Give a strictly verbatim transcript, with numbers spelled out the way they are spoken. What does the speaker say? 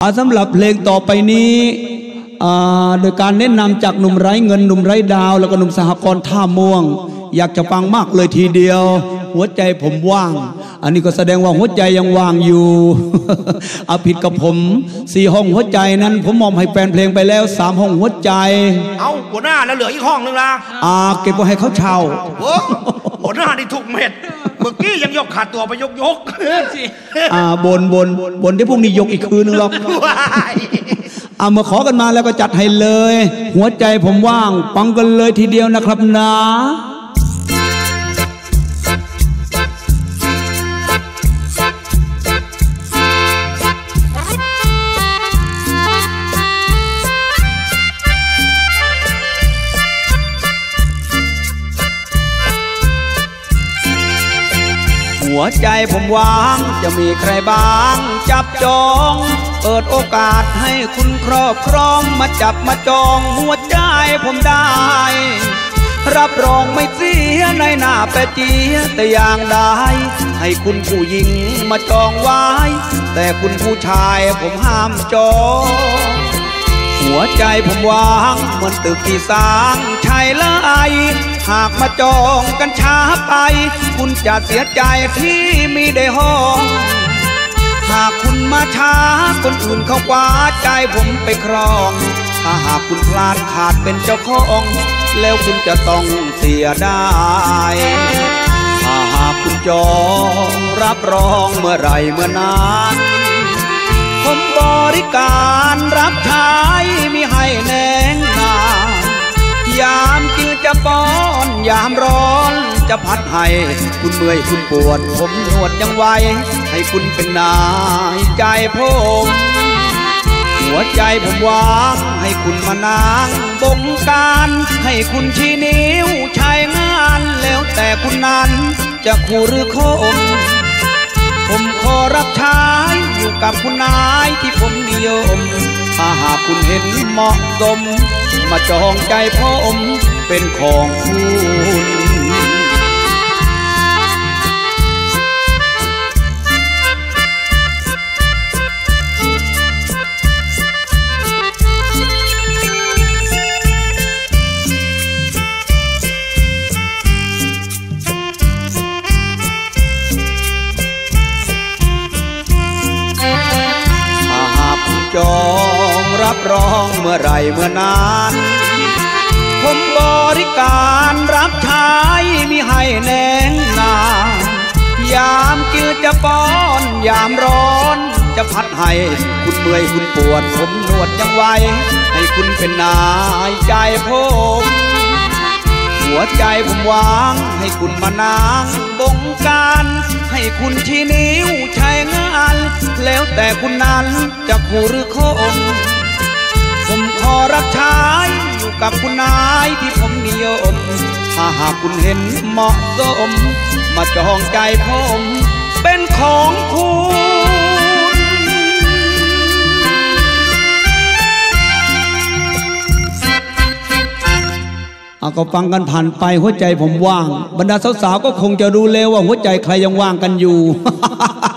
อาสำหรับเพลงต่อไปนี้โดยการแนะนำจากหนุ่มไร้เงินหนุ่มไร้ดาวแล้วก็หนุ่มสหกรณ์ท่าม่วงอยากจะฟังมากเลยทีเดียวหัวใจผมว่างอันนี้ก็แสดงว่าหัวใจยังว่างอยู่ เอาผิดกับผมสี่ห้องหัวใจนั้นผมมอบให้แฟนเพลงไปแล้วสามห้องหัวใจเอาหัวหน้าแล้วเหลืออีกห้องนึงล่ะอ่าเก็บไว้ให้เขาเช่าหัวหน้านี่ถูกเม็ดเมื่อกี้ยังยกขาตัวไปยกยกอ่าบนบนบนที่พรุ่งนี้ยกอีกคืนนึงหรอกเอามาขอกันมาแล้วก็จัดให้เลยหัวใจผมว่างฟังกันเลยทีเดียวนะครับนะหัวใจผมว่างจะมีใครบ้างจับจองเปิดโอกาสให้คุณครอบครองมาจับมาจองหัวใจผมได้รับรองไม่เสียในหน้าแปะเจียแต่อย่างใดให้คุณผู้หญิงมาจองไว้แต่คุณผู้ชายผมห้ามจองหัวใจผมว่างเหมือนตึกที่สร้างชายละไอหากมาจองกันช้าไปคุณจะเสียใจที่มีได้ห้องหากคุณมาช้าคนอื่นเขาคว้าใจผมไปครองถ้าหากคุณพลาดขาดเป็นเจ้าของแล้วคุณจะต้องเสียได้ถ้าหากคุณจองรับรองเมื่อไรเมื่อนานผมบริการรับใช้มิให้แนงนายามกินจะป้อนยามร้อนจะพัดให้คุณเมื่อยคุณปวดผมนวดยังไวให้คุณเป็นนายใจผมหัวใจผมวางให้คุณมานางบงการให้คุณชี้นิ้วใช้งานแล้วแต่คุณนั้นจะคู่หรือคมผมขอรับใช้อยู่กับคุณนายที่ผมนิยมถ้าหากคุณเห็นเหมาะสมมาจองใจผมเป็นของคุณจองรับรองเมื่อไรเมื่อนานผมบริการรับใช้มิให้แนงนายามกินจะป้อนยามร้อนจะพัดให้คุณเมื่อยคุณปวดผมนวดยังไวให้คุณเป็นนายใจผมหัวใจผมวางให้คุณมานางบงการให้คุณชี้นิ้วใช้งานแล้วแต่คุณนั้นจะคู่หรือคมผมขอรับใช้อยู่กับคุณนายที่ผมนิยมถ้าหากคุณเห็นเหมาะสมมาจองใจผมเป็นของคุณเอาก็ฟังกันผ่านไปหัวใจผมว่างบรรดาสาวๆก็คงจะรู้แล้วว่าหัวใจใครยังว่างกันอยู่